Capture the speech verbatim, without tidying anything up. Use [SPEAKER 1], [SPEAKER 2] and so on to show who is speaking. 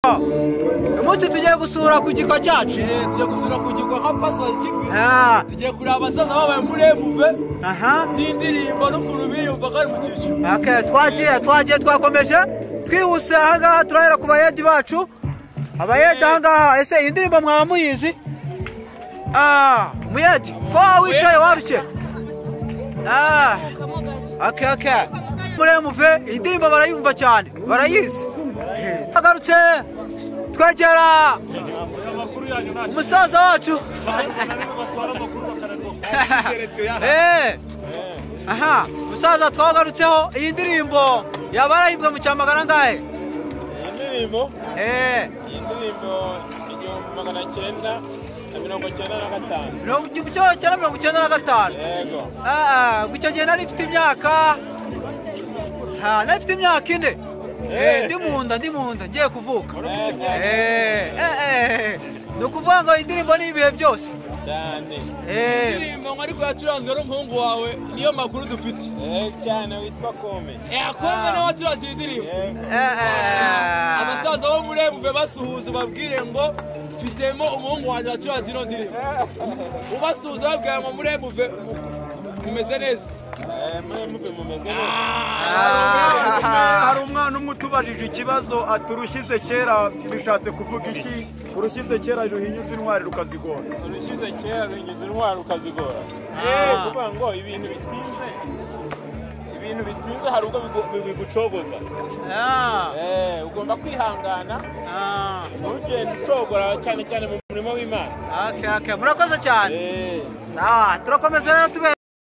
[SPEAKER 1] umunsi tugiye gusura ku gikwa cyacu.
[SPEAKER 2] Eh, tugiye gusura ku gikwa nka Password T V.
[SPEAKER 1] Ah,
[SPEAKER 2] tugiye kureba abasaza babaye muri M V.
[SPEAKER 1] aha,
[SPEAKER 2] n'indirimbo n'ukuntu biyumva kari mu cyiciro.
[SPEAKER 1] okay, twagiye twagiye twakomeje twihuse aha ngaha turahera ku bayedi bacu. Abayedi aha ngaha, ese iyi ndirimbo mwaba muyizi? Ah, muyedi ko wicaye warushye? Ah, okay, okay. muri M V iyi ndirimbo barayumva cyane, barayizi. Agarutse twegera umusaza wacu. Eh, aha, umusaza twagarutseho iyi ndirimbo yaba yarahimbwe mu cyamagana ngahe?
[SPEAKER 3] Iyi ndirimbo
[SPEAKER 1] Eh,
[SPEAKER 3] iyi ndirimbo igihumbi magana cyenda na mirongo cyenda na gatanu.
[SPEAKER 1] mirongo icyenda mirongo icyenda na gatanu.
[SPEAKER 3] Yego.
[SPEAKER 1] Ah, icyo gihe nari mfite imyaka ha nari mfite imyaka ine. Eh, ndi mu nda ndi mu nda ngiye kuvuka. Eh, eh, ni ukuvuga ngo indirimbo ni ibihe byose
[SPEAKER 3] cyane.
[SPEAKER 1] Eh,
[SPEAKER 2] indirimbo ngo ariko yacuranzwe n'umuhungu wawe niyo makuru dufite.
[SPEAKER 3] Eh, cyane witwa Kome.
[SPEAKER 2] Eh, Kome nawe wacuranze iyi ndirimbo.
[SPEAKER 1] eh, eh.
[SPEAKER 2] Abasaza bo muri M V basuhuza babwire ngo mfitemo umuhungu wanjye wacuranze ino ndirimbo. Ubasuhuza babwira ngo muri M V mumeze neza.
[SPEAKER 3] Eh, muri M V mumeze neza.
[SPEAKER 4] Hari umwana umwe utubajije ikibazo aturushyize kera bishatse kuvuga iki? Urushyize kera ruhinyuza intwari rukazigora.
[SPEAKER 3] Urushyize kera ruhinyuza intwari ukazigora. Eh, kuvuga ngo ibintu bitinze ibintu bitinze hari ubwo bigucogoza.
[SPEAKER 1] Ah,
[SPEAKER 3] Eh, ugomba kwihangana.
[SPEAKER 1] ah.
[SPEAKER 3] Ugenda ucogora cyane cyane mu murimo w'Imana.
[SPEAKER 1] Okay, okay. Murakoze cyane.
[SPEAKER 3] Eh.
[SPEAKER 1] Sawa, turakomeza rero tube